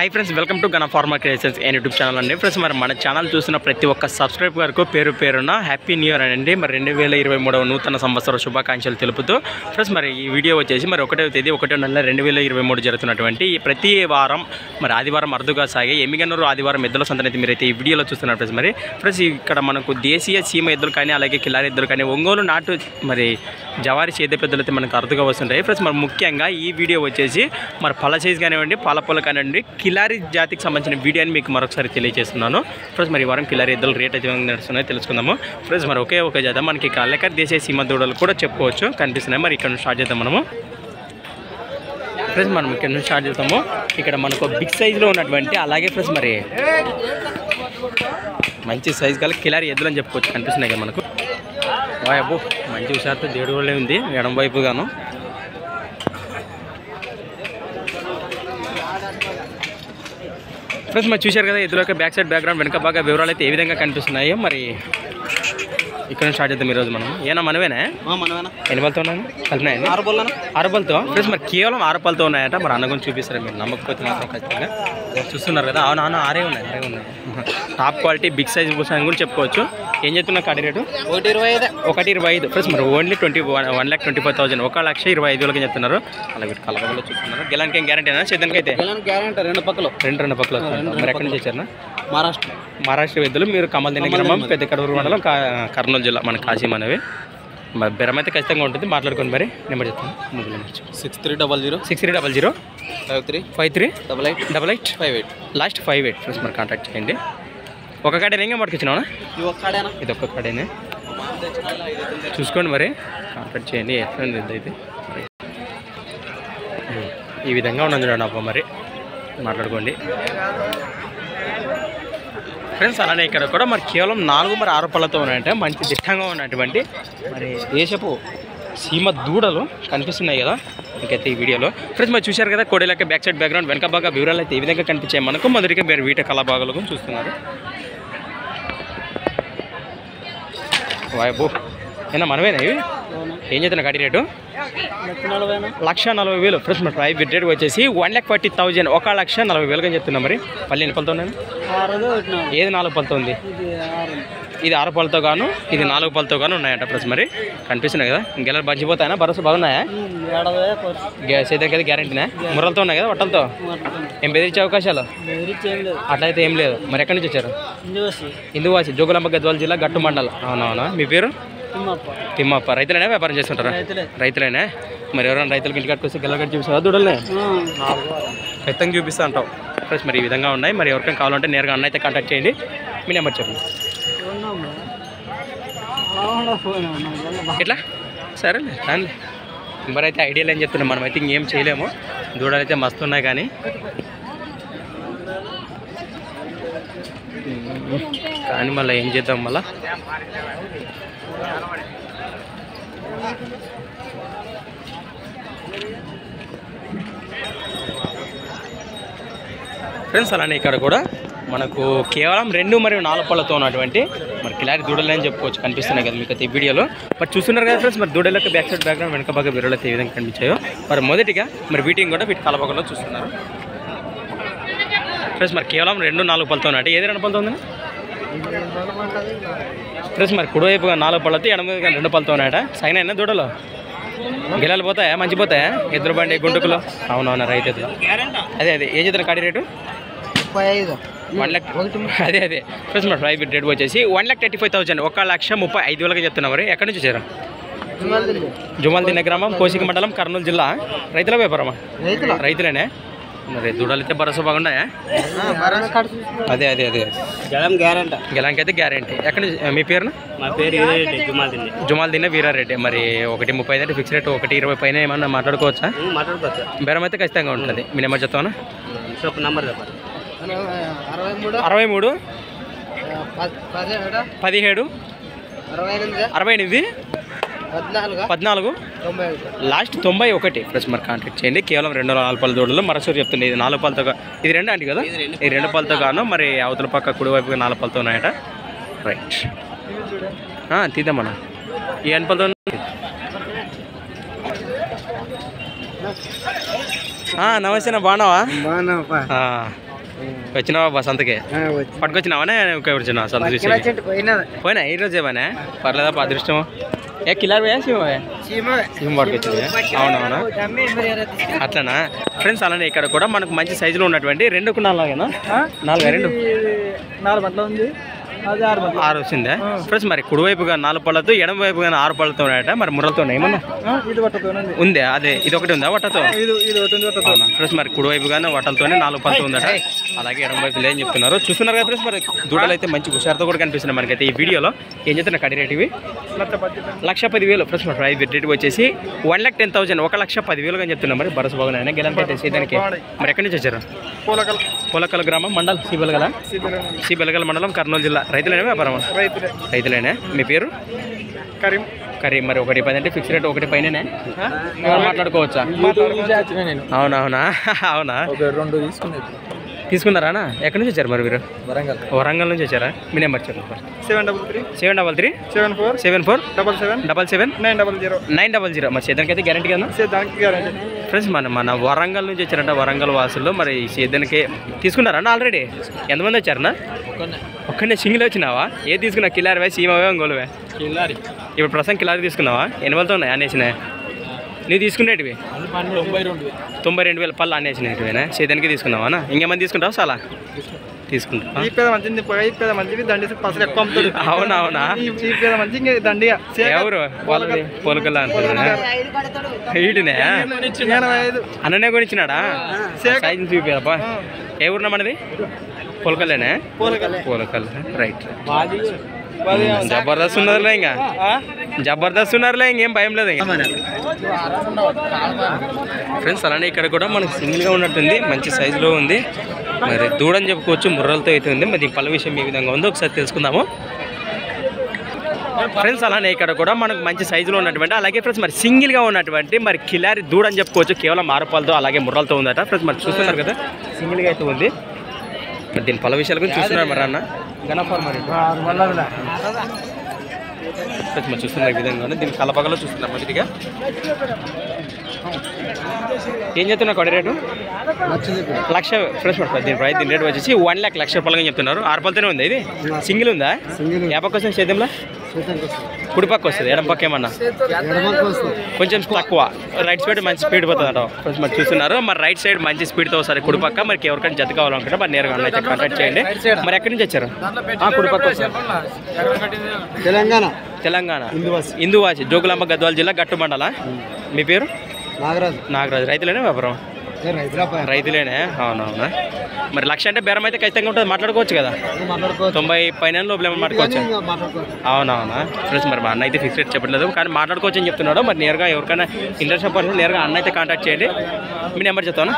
High friends welcome to Gana farmer creations YouTube channel अंडी friends మరి మన ఛానల్ చూసిన ప్రతి ఒక్క సబ్స్క్రైబర్ కు పేరు పేరున హ్యాపీ న్యూ ఇయర్ అండి మరి 2023 నూతన సంవత్సర శుభాకాంక్షలు తెలుపుతూ ఫ్రెండ్స్ మరి ఈ వీడియో వచ్చేసి మరి 1వ తేదీ 1వ నెల 2023 జరుగుతున్నటువంటి ఈ ప్రతి వారం మరి ఆదివారం అరుదుగా సాగే ఎమ్మిగనూరు ఆదివారం ఎద్దుల సంతనైతే మీరైతే ఈ వీడియోలో చూస్తున్నారు ఫ్రెండ్స్ మరి ఫ్రెండ్స్ ఇక్కడ మనకు దేశీయ సీమ ఎద్దులు కానీ అలాగే కిలారి ఎద్దులు కానీ ఒంగోలు నాటు మరి జవారి చేదే పెద్దలు అయితే మనకు అరుదుగా వస్తుంటాయి ఫ్రెండ్స్ మరి ముఖ్యంగా ఈ వీడియో వచ్చేసి మరి పళ్ళ సైజ్ కానివ్వండి పాలపొల కానివ్వండి కిలారి జాతికి సంబంధించిన వీడియోని మీకు మరొకసారి తెలియజేస్తున్నాను ఫ్రెండ్స్ మరి ఈ వారం కిలారి ఎద్దుల రేట్ అయితే నడుస్తున్నాయో తెలుసుకుందాము ఫ్రెండ్స్ మరి ఒకే చేద్దాం మనకి కళ్ళకర్ దేశీయ సీమ దూడలు కూడా చెప్పుకోవచ్చు కనిపిస్తున్నాయి మరి ఇక్కడ నుంచి స్టార్ట్ చేద్దాం మనము ఫ్రెండ్స్ మనం ఇక్కడ నుంచి స్టార్ట్ చేద్దాము ఇక్కడ మనకు బిగ్ సైజులో ఉన్నటువంటి అలాగే ఫ్రెండ్స్ మరి మంచి సైజు గల కిలారి ఎద్దులు అని చెప్పుకోవచ్చు కనిపిస్తున్నాయి కదా మనకు వాయబ్బో మంచి హుషారుతో దేడు వాళ్ళే ఉంది ఎడం వైపుగాను ఫ్రెండ్స్ మరి చూశారు కదా ఎదురు యొక్క బ్యాక్ సైడ్ బ్యాక్గ్రౌండ్ వెనక బాగా వివరాలు అయితే ఏ విధంగా కనిపిస్తున్నాయో మరి ఇక్కడ నుంచి స్టార్ట్ చేద్దాం ఈరోజు మనం ఏనా మనవేనా ఎన్ని పళ్ళతో ఉన్నాయి కలిపినాయండి 6 పళ్ళతో ఫ్రెండ్స్ మరి కేవలం 6 పళ్ళతో ఉన్నాయట మరి అన్న గురించి చూపిస్తారు మీరు నమ్మకపోతే మాత్రం ఖచ్చితంగా చూస్తున్నారు కదా అవును 6 ఉన్నాయి టాప్ క్వాలిటీ బిగ్ సైజ్ అని కూడా చెప్పుకోవచ్చు ఏం చెప్తున్నా కాడి రేటు 1,25 ఫ్రెండ్స్ మరి ఓన్లీ 1,25,000 1,25,000 చెప్తున్నారు అలా వీటి కలపలో చూస్తున్నారు గెలానికి ఏం గ్యారంటీనా చేద్దానికి అయితే రెండు పక్కలు మరి ఎక్కడి నుంచి వచ్చారు మహారాష్ట్ర ఎద్దులు మీరు కమల్దిన గ్రామం పెద్ద కడూరు మండలం కర్నూలు జిల్లా మన కాశీం అనేవి మరి బెరం అయితే ఖచ్చితంగా ఉంటుంది మాట్లాడుకోండి మరి నెంబర్ చెప్తాను 6300 53 లాస్ట్ 58 ఫ్రెండ్స్ మరి కాంటాక్ట్ చేయండి ఒక కాడేనా ఇంకా పట్టుకొచ్చినావునా ఇది ఒక్క కాడేనే చూసుకోండి మరి కాంటాక్ట్ చేయండి ఎట్లా అయితే ఈ విధంగా ఉన్నది చూడండి అబ్బా మరి మాట్లాడుకోండి ఫ్రెండ్స్ అలానే ఇక్కడ కూడా మరి కేవలం 4 మరి 6 పళ్ళతో ఉన్నాయంటే మంచి దిట్టంగా ఉన్నటువంటి మరి దేశపు సీమ దూడలు కనిపిస్తున్నాయి కదా ఇంకైతే ఈ వీడియోలో ఫ్రెండ్స్ మరి చూశారు కదా కోడేలకి బ్యాక్ సైడ్ బ్యాక్గ్రౌండ్ వెనక బాగా వివరాలు అయితే ఈ విధంగా కనిపించాయి మనకు మొదటిగా మీరు వీట కళాభాగాలకు చూస్తున్నారు వాయబో ఏనా మనమేనా ఇవి ఏం చేస్తున్నా గాడి రేటు 1,40,000 ఫ్రెండ్స్ మరి ప్రైవేట్ రేట్ వచ్చేసి 1,40,000 1,40,000 అని చెప్తున్నా మరి పళ్ళు ఎన్ని పళ్ళతో ఉన్నాయి ఏది 4 పళ్ళతో ఉంది ఇది 6 పళ్ళతో గాను ఇది 4 పళ్ళతో గాను ఉన్నాయంట ఫ్రెండ్స్ మరి కనిపిస్తున్నాయి కదా ఇంకెలా మంచిపోతాయనా భరోసా బాగున్నాయా సేద్యం కదా గ్యారంటీనా ముర్రలతో ఉన్నాయి కదా వట్టలతో ఏం బెదిరించే అవకాశాలు అట్లయితే ఏం లేదు మరి ఎక్కడి నుంచి వచ్చారు ఇందువాసి జోగులాంబ గద్వాల జిల్లా గట్టు మండలం అవునవునా మీ పేరు తిమ్మప్ప రైతులైనా వ్యాపారం చేస్తుంటారా రైతులైనా మరి ఎవరైనా రైతులకి ఇంటి కట్టుకొస్తే గెలగట్టు చూపిస్తారా దూడలనే ఖచ్చితంగా చూపిస్తా అంటావు ఫ్రెండ్స్ మరి ఈ విధంగా ఉన్నాయి మరి ఎవరికైనా కావాలంటే నేరుగా అన్న అయితే కాంటాక్ట్ చేయండి మీ నెంబర్ చెప్పండి ఎట్లా సరేలే కానీ నెంబర్ అయితే ఐడియాలు ఏం చెప్తున్నాం మనం అయితే ఇంకేం చేయలేము దూడలు అయితే మస్తు ఉన్నాయి కానీ మళ్ళీ ఏం చేద్దాం మళ్ళీ ఫ్రెండ్స్ అలానే ఇక్కడ కూడా మనకు కేవలం 2 మరియు 4 పళ్ళతో ఉన్నటువంటి మరి కిలారి దూడలు అని చెప్పుకోవచ్చు కనిపిస్తున్నాయి కదా మీకు అయితే ఈ వీడియోలో మరి చూస్తున్నారు కదా ఫ్రెండ్స్ మరి దూడలకు బ్యాక్ సైడ్ బ్యాక్గ్రౌండ్ వెనక బాగా విరలు అయితే ఏ విధంగా కనిపించాయో మరి మొదటిగా మరి వీటిని కూడా వీటి కలపకలో చూస్తున్నారు ఫ్రెండ్స్ మరి కేవలం 2-4 పళ్ళతో ఉన్నాయి ఏది 2 పళ్ళతో ఉంది ఫ్రెండ్స్ మరి కుడివైపుగా 4 పళ్ళతో ఎడమగా 2 పళ్ళతో ఉన్నాయట సైన్ అయినా దూడలు గిలాలు పోతాయా మంచిపోతాయా ఎదురు బండి గుంటుకులు అవునవునా రైతు ఎదురు అదే ఏం చేద్దాం కాడి రేటు 1,00,000 అదే ఫ్రెండ్స్ మరి ప్రైవేట్ రేట్ వచ్చేసి 1,35,000 1,35,000 చెప్తున్నా మరి ఎక్కడి నుంచి వచ్చారు జుమాల్దిన్న గ్రామం కోసిక మండలం కర్నూలు జిల్లా రైతుల వ్యాపారమా రైతులేనే మరి దూడలు అయితే భరోసా బాగున్నాయా అదే గెలానికి అయితే గ్యారంటీ ఎక్కడ మీ పేరున మా పేరు జుమాల్దిన్న వీరారెడ్డి మరి 1,35 అంటే ఫిక్స్ రేట్ 1,20 పైన ఏమన్నా మాట్లాడుకోవచ్చా బేరం అయితే ఖచ్చితంగా ఉంటుంది మీ నెంబర్ చెప్తాను నంబర్ చెప్పండి 63 17 68 14 లాస్ట్ 91 ప్లస్ మరి కాంటాక్ట్ చేయండి కేవలం 2-4 పళ్ళ దూడలు మరసూరు చెప్తుంది ఇది 4 పళ్ళతో ఇది 2 అంటే కదా ఈ 2 పళ్ళతో గాను మరి అవతల పక్క కుడివైపుగా 4 పళ్ళతో ఉన్నాయట రైట్ తీద్దామన్నా ఈ 8 పళ్ళతో నమస్తే బాగున్నావా? వచ్చినావా బసంతకి పట్టుకొచ్చినావానే వచ్చినా సంత చూసి పోయినా ఈ రోజు ఏమైనా పర్లేదా అదృష్టం ఏ కిలార్ పోయా సీమ పట్టుకొచ్చింది అవునవునా అట్లనా ఫ్రెండ్స్ అలానే ఇక్కడ కూడా మనకు మంచి సైజులో ఉన్నటువంటి 2కు 4 4 4 బట్టలు ఉంది 6 వచ్చిందా ఫ్రెండ్స్ మరి కుడివైపుగా 4 పళ్ళతో ఎడమ వైపుగా 6 పళ్ళతో ఉన్నాయట మరి ముర్రలతో ఏమన్నా ఉందే అదే ఇది ఒకటి ఉందా వట్టతో ఫ్రెండ్స్ మరి కుడివైపుగానే వట్టలతోనే 4 పళ్ళతో ఉందట అలాగే ఎడమ వైపు లేని చెప్తున్నారు చూస్తున్నారు కదా ఫ్రెండ్స్ మరి దూడలు అయితే మంచి హుషారుతో కూడా కనిపిస్తున్నాయి మనకైతే ఈ వీడియోలో ఏం చెప్తున్నా కడి రేట్ ఇవి 1,10,000 ఫ్రెండ్స్ మరి ప్రైస్ రేట్ వచ్చేసి 1,10,000 1,10,000 అని చెప్తున్నా మరి బరస బాగున్నాయి గెలంకైతే సీదానికి మరి ఎక్కడి నుంచి వచ్చారు పోలకల్ గ్రామం మండల్ సి బెలగల మండలం కర్నూలు జిల్లా రైతులేనే వ్యాపారం రైతులేనే మీ పేరు కరీం మరి 1,10 అంటే ఫిక్స్ రేట్ 1 పైన మాట్లాడుకోవచ్చా అవునా అవునా 2 తీసుకున్నారా ఎక్కడి నుంచి వచ్చారు మరి మీరు వరంగల్ నుంచి వచ్చారా మీ నెంబర్ చెప్పండి 733 74 77 900 మరి సేదానికి అయితే గ్యారంటీ కదా ఫ్రెండ్స్ మన వరంగల్ నుంచి వచ్చారంట వరంగల్ వాసుల్లో మరి సేదానికి తీసుకున్నారా ఆల్రెడీ ఎంతమంది వచ్చారన్నా ఒక్కనే సింగిల్ వచ్చినావా ఏది తీసుకున్నావు కిలారివే సీమవే ఒంగోలువే ఇప్పుడు ప్రస్తుతం కిలారి తీసుకున్నావా ఎన్ని వాళ్ళతో ఉన్నాయి అనేసినాయి నువ్వు తీసుకునేటివి 92,000 పళ్ళు అనేసినట్టువేనా సేదానికి తీసుకున్నావా ఇంకేమని తీసుకుంటావు చాలా తీసుకుంటా అవునవునా ఎవరు పొలకల్ వీటినే అన్ననే కొనిచ్చినాడా సైజు చూపారప్పా ఏ ఊరున్నా మనది పొలకల్లేనే పోలకల్ రైట్ జబర్దస్త్ ఉన్నారులే ఇంకా జబర్దస్త్ ఉన్నారులే ఇంకేం భయం లేదు ఇంకా ఫ్రెండ్స్ అలానే ఇక్కడ కూడా మనకు సింగిల్గా ఉన్నట్టుంది మంచి సైజులో ఉంది మరి దూడని చెప్పుకోవచ్చు ముర్రలతో అయితే ఉంది మరి పళ్ళ విషయం ఏ విధంగా ఉందో ఒకసారి తెలుసుకుందాము ఫ్రెండ్స్ అలానే ఇక్కడ కూడా మనకు మంచి సైజులో ఉన్నటువంటి అలాగే ఫ్రెండ్స్ మరి సింగిల్గా ఉన్నటువంటి మరి కిలారి దూడని చెప్పుకోవచ్చు కేవలం 6 పళ్ళతో అలాగే ముర్రలతో ఉందట ఫ్రెండ్స్ మరి చూస్తున్నారు కదా సింగిల్గా అయితే ఉంది మరి దీని పళ్ళ విషయాల గురించి చూస్తున్నారు మరి అన్న గణఫార్ మరి చూస్తున్న విధంగా దీని కలపగలో చూస్తున్నారు మొదటిగా ఏం చెప్తున్నా కొడి రేటు 1,00,000 ఫ్రెష్ పడుతుంది దీని ప్రైస్ దీని రేటు వచ్చేసి 1,00,000 రూపాయలుగా చెప్తున్నారు 6 పళ్ళతోనే ఉంది ఇది సింగిల్ ఉందా ఏ పక్క వస్తుంది సేద్యంలో కుడి పక్క వస్తుంది ఎడం పక్క ఏమన్నా కొంచెం తక్కువ రైట్ సైడ్ మంచి స్పీడ్ పోతుంది అంట కొంచెం మరి చూస్తున్నారు మరి రైట్ సైడ్ మంచి స్పీడ్తో వస్తుంది కుడి పక్క మరి ఎవరికైనా జత కావాలనుకుంటే మరి నేరుగా అయితే కాంటాక్ట్ చేయండి మరి ఎక్కడి నుంచి వచ్చారు కుడి పక్క వస్తారు తెలంగాణ ఇందువాసి జోగులాంబ గద్వాల జిల్లా గట్టు మండల మీ పేరు నాగరాజు రైతులేనే వ్యాపారం రైతులేనే అవునవునా మరి 1,00,000 అంటే బేరం అయితే ఖచ్చితంగా ఉంటుంది మాట్లాడుకోవచ్చు కదా 90 పైన లోపల మాట్లాడుకోవచ్చు అవునవునా ఫ్రెండ్స్ మరి మా అన్న అయితే ఫిక్స్ రేట్ చెప్పట్లేదు కానీ మాట్లాడుకోవచ్చు అని చెప్తున్నాడు మరి నేరుగా ఎవరికైనా ఇంట్రెస్ట్ పర్సన్ నేరుగా అన్న అయితే కాంటాక్ట్ చేయండి మీ నెంబర్ చెప్తాను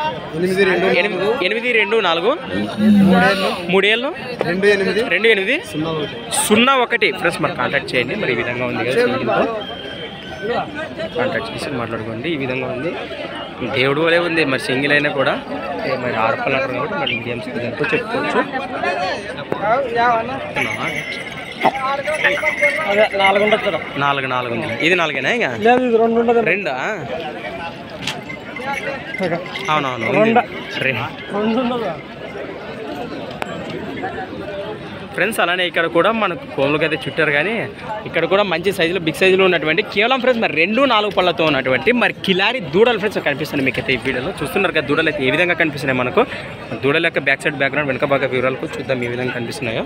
824 ఫ్రెండ్స్ మరి కాంటాక్ట్ చేయండి మరి ఈ విధంగా ఉంది కదా కాంటాక్ట్ చేసి మాట్లాడుకోండి ఈ విధంగా ఉంది దేవుడు వలే ఉంది మరి సింగిల్ అయినా కూడా మరి 6 పళ్ళు అంటారు కాబట్టి మరి గేమ్స్ చెప్పుకోవచ్చు 4 ఉంది ఇది 4 ఇంకా 2 అవునవును ఫ్రెండ్స్ అలానే ఇక్కడ కూడా మనకు కోములకి అయితే చుట్టారు కానీ ఇక్కడ కూడా మంచి సైజులో బిగ్ సైజులో ఉన్నటువంటి కేవలం ఫ్రెండ్స్ మరి 2-4 పళ్ళతో ఉన్నటువంటి మరి కిలారి దూడలు ఫ్రెండ్స్ కనిపిస్తున్నాయి మీకు అయితే ఈ వీడియోలో చూస్తున్నారు కదా దూడలు అయితే ఏ విధంగా కనిపిస్తున్నాయి మనకు దూడల యొక్క బ్యాక్ సైడ్ బ్యాక్గ్రౌండ్ వెనక బాగా వివరాలకు చూద్దాం ఏ విధంగా కనిపిస్తున్నాయో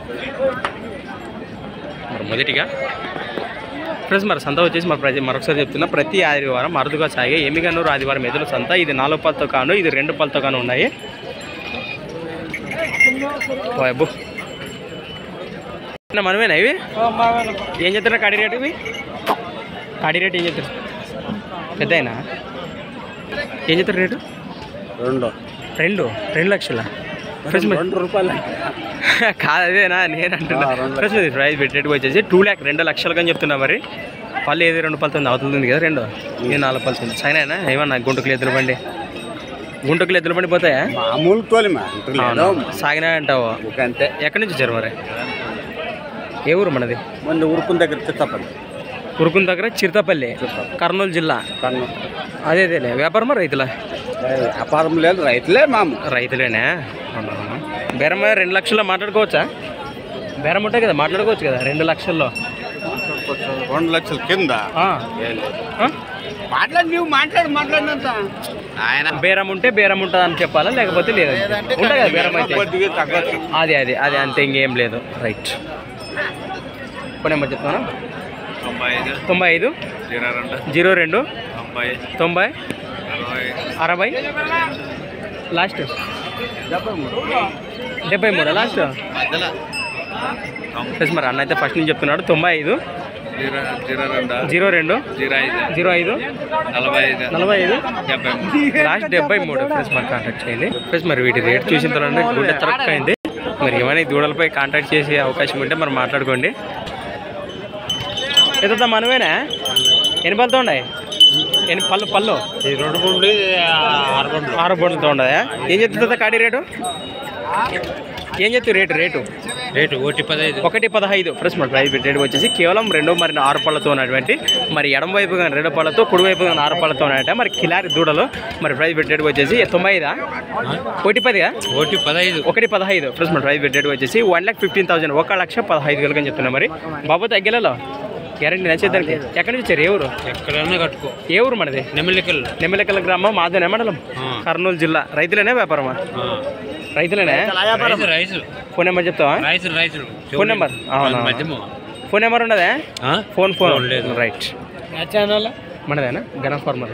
మరి మొదటిగా ఫ్రెండ్స్ మరి సంత వచ్చేసి మరి మరొకసారి చెప్తున్నా ప్రతి ఆదివారం అరుదుగా సాగే ఎమ్మిగనూరు ఆదివారం ఎదురు సంత ఇది 4 పళ్ళతో కాను ఇది 2 పళ్ళతో కాను ఉన్నాయి అబ్బో మనమేనా ఇవి ఏం చెప్తున్నా కడి రేటు ఇవి కడి రేటు ఏం చెప్తారు పెద్ద అయినా ఏం చెప్తారు రేటు 2 లక్షల ఫ్రెండ్స్ 2 రూపాయలు కాదు అదేనా నేను అంటున్నా ఫ్రెండ్స్ ప్రైస్ పెట్టేట్టుకు వచ్చేసి 2 లక్షలుగా అని చెప్తున్నా మరి పళ్ళు ఏది 2 పళ్ళతో అవుతుంది కదా 2 ఇది 4 పళ్ళతో సైనా ఏమన్నా గుంటకులు ఎద్దులు బండి పోతాయా సాగినా అంటావు ఎక్కడి నుంచి వచ్చారు మరి ఏ ఊరు మనది ఉరుకున్ దగ్గర చిరుతపల్లి కర్నూలు జిల్లా అదేలే వ్యాపారమా రైతులా వ్యాపారం లేదు రైతులేనే బేరం 2 లక్షల్లో మాట్లాడుకోవచ్చా? బేరం ఉంటాయి కదా, మాట్లాడుకోవచ్చు కదా 2 లక్షల్లో. 2 లక్షల కింద మాట్లాడినంత ఆయన బేరం ఉంటే బేరం ఉంటుంది అని చెప్పాలా, లేకపోతే లేదు ఉంటుంది కదా బేరం అయితే. అదే అదే అదే అంతే, ఇంకేం లేదు. రైట్. ఫోన్ నెంబర్ చెప్తాను. 95 02 90 60 లాస్ట్ 73 లాస్ట్. ప్లస్ మరి అన్న అయితే ఫస్ట్ నుంచి చెప్తున్నాడు 95 02 05 45 లాస్ట్ 73. ప్లస్ మరి కాంటాక్ట్ చేయండి. ప్లస్ మరి వీటి రేట్ చూసిన తర్వాత గుండె తరక్ అయింది. మరి ఏమైనా దూడలపై కాంటాక్ట్ చేసే అవకాశం ఉంటే మరి మాట్లాడుకోండి. ఎంత మనమేనా? ఎన్ని పళ్ళతో ఉన్నాయి? ఎన్ని పళ్ళు 6 బొండ్లతో ఉండదా? ఏం చెప్తుందా కాడి రేటు? ఏం చెప్తారు రేటు 1.15. ప్లస్ మరి ప్రైస్ రేట్ వచ్చేసి కేవలం 2 మరి 6 పళ్ళతో ఉన్నటువంటి, మరి ఎడమ వైపు కానీ 2 పళ్ళతో, కుడి వైపు కానీ 6 పళ్ళతో ఉన్నాయట. మరి కిలారి దూడలు మరి ప్రైస్ రేట్ వచ్చేసి 95 1.15. ప్లస్ మరి ప్రైస్ రేట్ వచ్చేసి 1,15,000 1,15,000 అని చెప్తున్నా. మరి బాబు తగ్గలలో గ్యారెంటీ నచ్చేదానికి. ఎక్కడి నుంచి వచ్చారు? ఏ ఊరు? ఎక్కడన్నా కట్టుకో. ఏ ఊరు మనది? నెమ్మిలికల్ గ్రామం, మాధవనే మండలం, కర్నూలు జిల్లా. రైతులేనే వ్యాపారమా? రైతులేనే. ఫోన్ నెంబర్ చెప్తావా? ఫోన్ నెంబర్ ఫోన్ నెంబర్ ఉండదా? ఫోన్ లేదు. రైట్. మనదేనా గణ ఫార్మర్.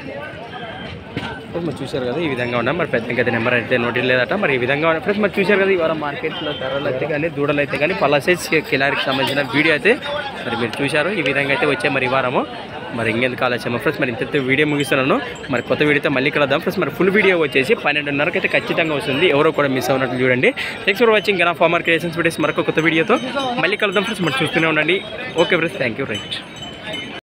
మరి చూశారు కదా ఈ విధంగా ఉన్నా. మరి పెద్ద ఇంకా నెంబర్ అయితే నోటి లేదట. మరి ఈ విధంగా ఉన్నాయి. ఫ్రెండ్స్ మరి చూశారు కదా ఇవాళ మార్కెట్లో ధరలు అయితే కానీ, దూడలు అయితే కానీ, పళ్ళ సైజ్ కిలారికి సంబంధించిన వీడియో అయితే మరి మీరు చూశారు. ఈ విధంగా అయితే వచ్చాయి మరి ఈ వారము. మరి ఇంకెందుకు ఆలోచన ఫ్రెండ్స్. మరి ఇంత వీడియో ముగిస్తున్నాను. మరి కొత్త వీడియోతో మళ్ళీ కలుద్దాం ఫ్రెండ్స్. మరి ఫుల్ వీడియో వచ్చేసి 12:30కి అయితే ఖచ్చితంగా వస్తుంది. ఎవరో కూడా మిస్ అవునట్టు చూడండి. Thanks for watching Gana farmer creations videos. మరొక కొత్త వీడియోతో మళ్ళీ కలుద్దాం ఫ్రెండ్స్. మరి చూస్తూనే ఉండండి. Okay friends, thank you. Right.